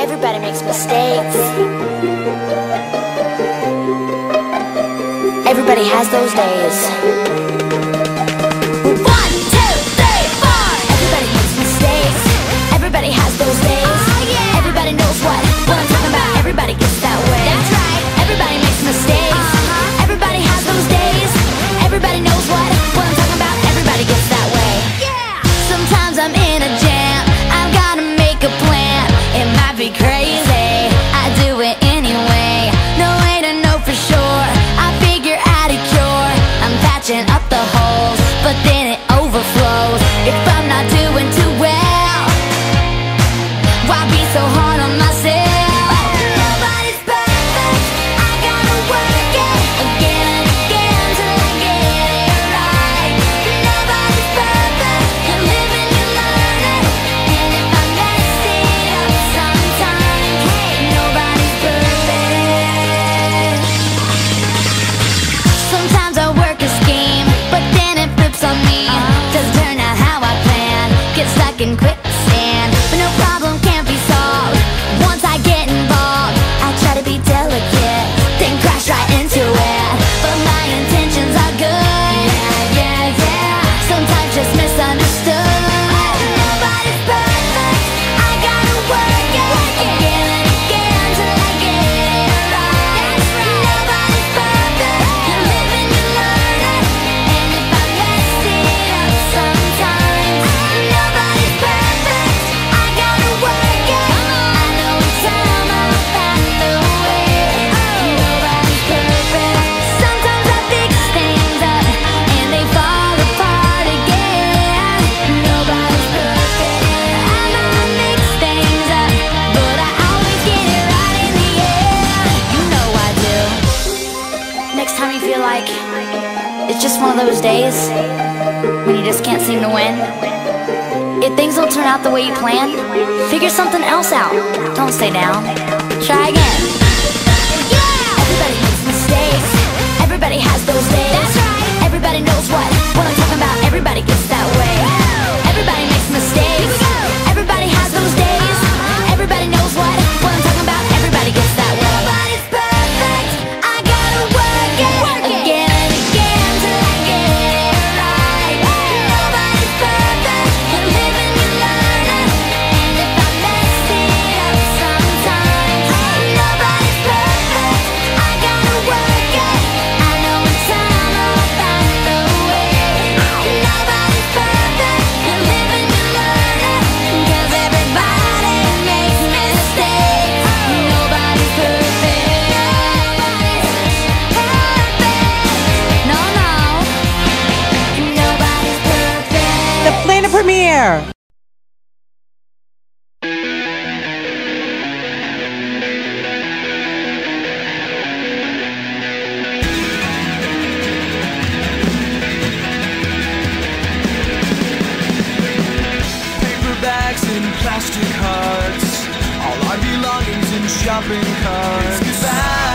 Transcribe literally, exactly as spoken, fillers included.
Everybody makes mistakes. Everybody has those days. One, two, three, four. Everybody makes mistakes. Everybody has those days. Oh, yeah. Everybody knows what, what I'm talking about. Everybody gets that way. That's right. Everybody makes mistakes. Uh-huh. Everybody has those days. Everybody knows what, what I'm talking about. Everybody gets that way. Yeah. Sometimes I'm in a jam. I've gotta make a plan. It might be crazy, I do it anyway. No way to know for sure, I figure out a cure. I'm patching up the holes, but then it overflows. If I'm not doing too well, why be so hard on myself? Nobody's perfect, I gotta work it again and again till I get it right. Nobody's perfect, you live and you learn it. And if I mess it up sometime, hey, nobody's perfect. Sometimes I work a scheme, but then it flips on me. Doesn't turn out how I plan, get stuck in quicksand. But no problem can't be solved once I get involved. I try to be delicate, then crash right into it. But my intentions are good, yeah, yeah, yeah. Sometimes just misunderstood. Nobody's perfect, I gotta work it again and again till I get it right. Nobody's perfect, you live and you learn it. And if I mess it up sometimes, nobody's perfect, I gotta work it. I know in time I'll find the way. Nobody's perfect. Sometimes I fix things up and they fall apart again. Nobody's perfect. I know I mix things up, but I always get it right in the end. You know I do. Next time you feel like it's just one of those days when you just can't seem to win, if things don't turn out the way you planned, figure something else out. Don't stay down. Try again. Yeah! Everybody makes mistakes. Everybody has those days. That's right. Everybody knows what, what I'm talking about. Everybody gets that way. Everybody makes mistakes. Everybody has those days. Everybody knows what, what I'm talking about. Everybody gets that way. Nobody's perfect. I gotta work it again and again till I get it right. Nobody's perfect. You live and you learn it. And if I mess it up sometimes, nobody's perfect. I gotta work it. I know in time I'll find the way. Nobody's perfect. You live and you learn it. 'Cause everybody makes mistakes. Nobody's perfect. Perfect. No, no. Nobody's perfect. The Planet Premiere. Paper bags and plastic hearts, all our belongings in shopping carts. Goodbye.